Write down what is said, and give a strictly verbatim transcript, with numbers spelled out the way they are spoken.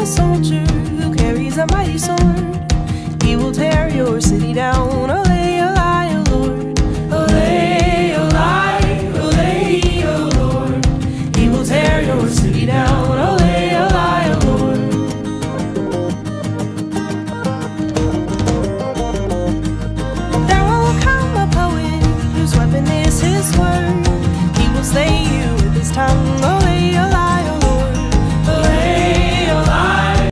soldier who carries a mighty sword. He will tear your city down. Olay, olay, O Lord. Olay, olay, olay, O Lord. He will tear your city down. Olay, olay, O Lord. There will come a poet whose weapon is his word.